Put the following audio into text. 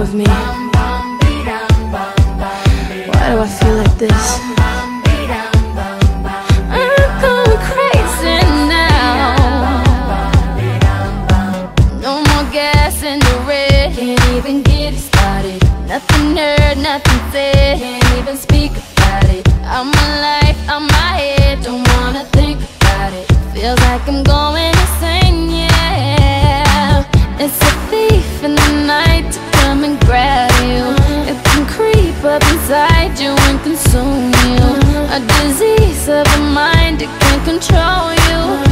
of me? Why do I feel like this? I'm going crazy now. No more gas in the red. Can't even get it started. Nothing heard, nothing said. Can't even speak about it. I'm alive, I'm my head. Don't wanna think about it. Feels like I'm going insane, yeah. It's a thief in the night to come and grab you. It can creep up inside you and consume you. A disease of the mind, it can control you.